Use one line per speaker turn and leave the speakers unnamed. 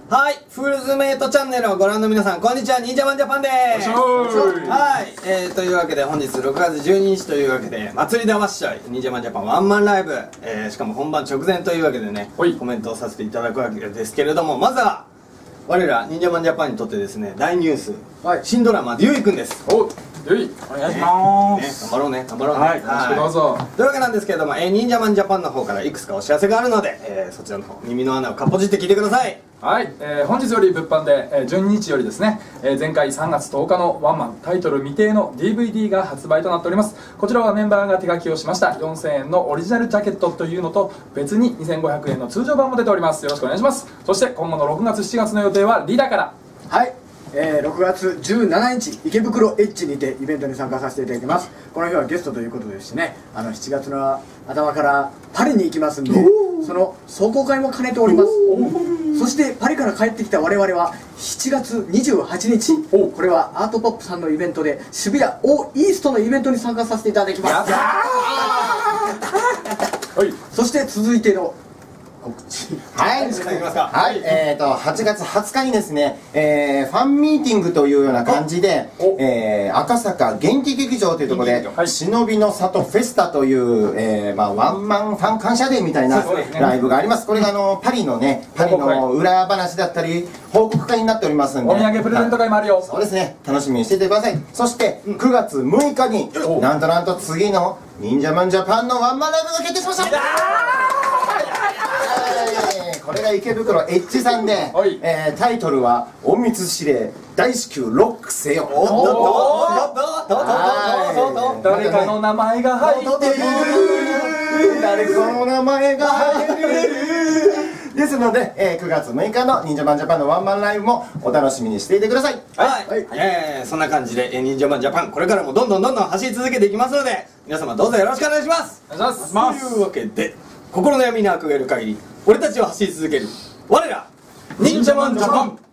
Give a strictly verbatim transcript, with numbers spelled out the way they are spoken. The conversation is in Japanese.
はい、フルズメイトチャンネルをご覧の皆さん、こんにちは、忍者マンジャパンです。はい、えー、というわけで本日ろくがつじゅうににちというわけで、祭りだわっしょい忍者マンジャパンワンマンライブ、えー、しかも本番直前というわけでね、コメントをさせていただくわけですけれども、まずは我ら忍者マンジャパンにとってですね、大ニュース、はい、新ドラマデューイくんです。お
ゆいお願いします、
ね、頑張ろうね頑張ろうね、
はい、よろしくどうぞ。
というわけなんですけれども、えー、忍者マンジャパンの方からいくつかお知らせがあるので、えー、そちらの方耳の穴をかっぽじって聞いてください。
はい、えー、本日より物販で、えー、じゅうににちよりですね、えー、前回さんがつとおかのワンマンタイトル未定の ディーブイディー が発売となっております。こちらはメンバーが手書きをしましたよんせんえんのオリジナルジャケットというのと、別ににせんごひゃくえんの通常版も出ております。よろしくお願いします。そして今後のろくがつしちがつの予定はリダから。
はい、えー、ろくがつじゅうしちにち池袋エッジにてイベントに参加させていただきます。この日はゲストということですしね、あのしちがつの頭からパリに行きますんで、その壮行会も兼ねております。そしてパリから帰ってきた我々はしちがつにじゅうはちにち、これはアートポップさんのイベントで渋谷オーイーストのイベントに参加させていただきます。そして続いての告知、
はい、はい、えっとはちがつはつかにですね、えー、ファンミーティングというような感じで、えー、赤坂元気劇場というところで、はい、忍びの里フェスタという、えーまあ、ワンマンファン感謝デーみたいなライブがあります。これがあのパリのね、パリの裏話だったり報告会になっておりますんで、
お土産プレゼント会もあるよ。
そうですね、楽しみにしていてください。そしてくがつむいかに、なんとなんと次の忍者マンジャパンのワンマンライブが決定しました。これが池袋エッジさんで、えー、タイトルは「隠密指令大至急ロックせよ」。
誰かの名前が入ってる、
誰かの名前が入ってるですので、えー、くがつむいかの忍者マンジャパンのワンマンライブもお楽しみにしていてください。
はい、はい、えー、そんな感じで、えー、忍者マンジャパンこれからもどんどんどんどん走り続けていきますので、皆様どうぞよろしくお願いします。
お願いします。
というわけで、心の闇に憧れる限り俺たちは走り続ける我ら忍者マンジャパン。